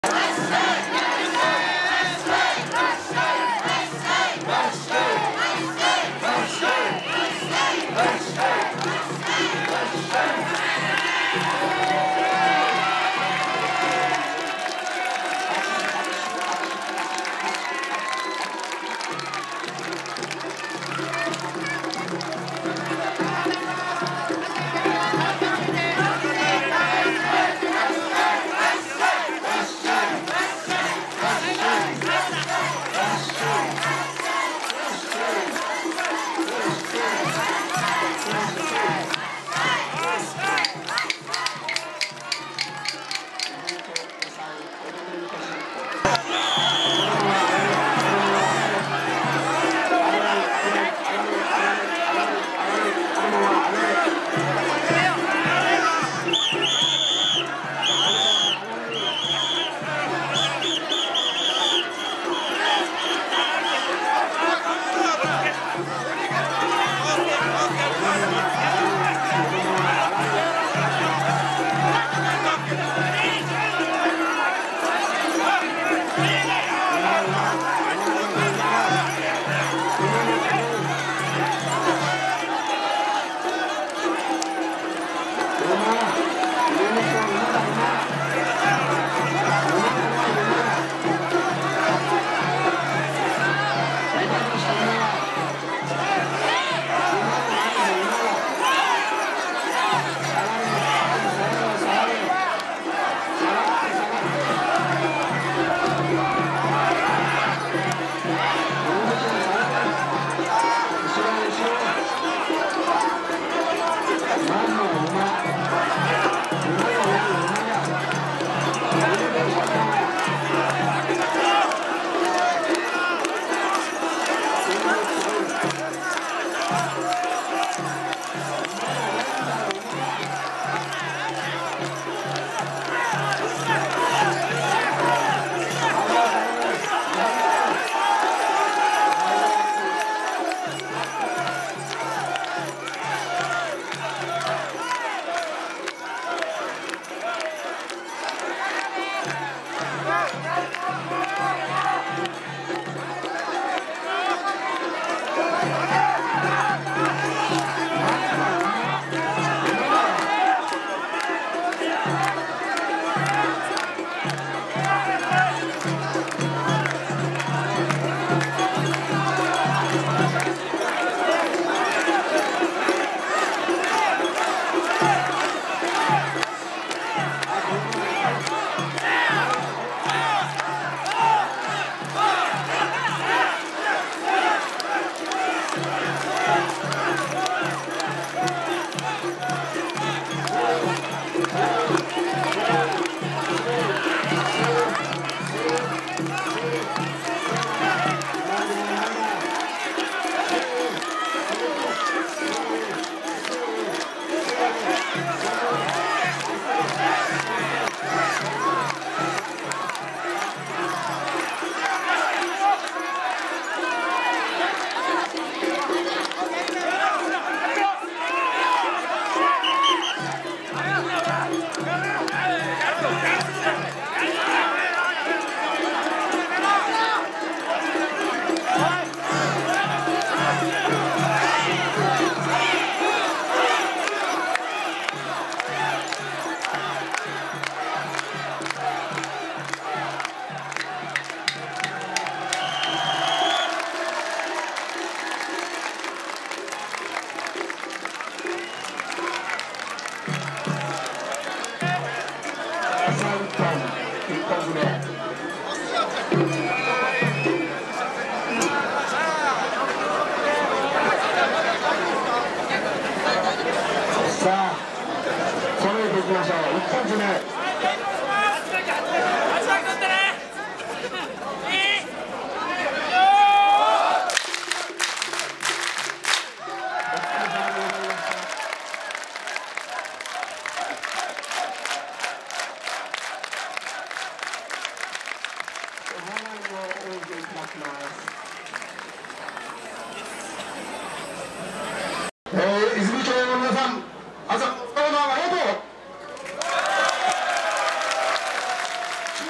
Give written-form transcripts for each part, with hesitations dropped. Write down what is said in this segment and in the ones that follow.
泉町の皆さん、朝どうもありがとう。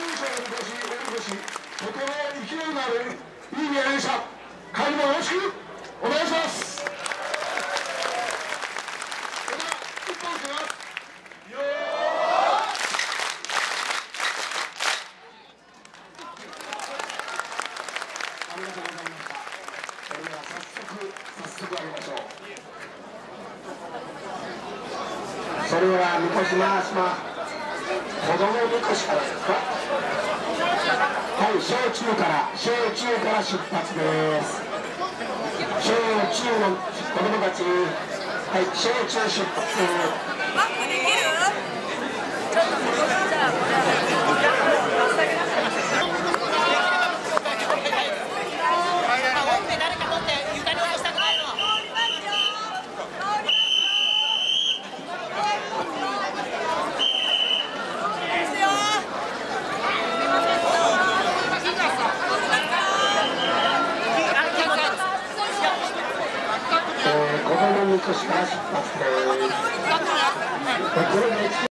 とても勢いのあるいい宮根でした。会議もよろしくお願いします。それでは一本します。ありがとうございました。それでは早速やりましょう。それではみこし回します。子供みこしからですか。はい、小中から出発です。小中の子供たち、はい、小中出発。 バックできる？ちょっとじゃあ誰か持って床に落としたくないの。 子供みこしから出発です。